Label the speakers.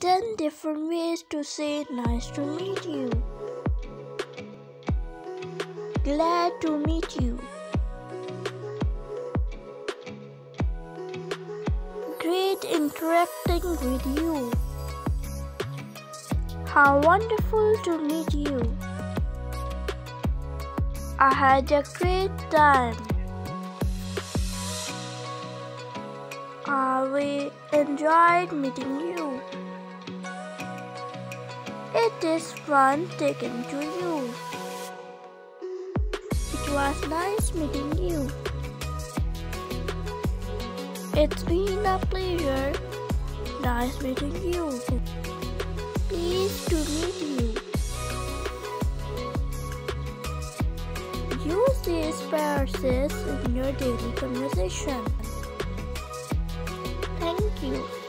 Speaker 1: 10 different ways to say nice to meet you. Glad to meet you. Great interacting with you. How wonderful to meet you. I had a great time. We enjoyed meeting you. It is fun talking to you. It was nice meeting you. It's been a pleasure. Nice meeting you. Pleased to meet you. Use these phrases in your daily conversation. Thank you.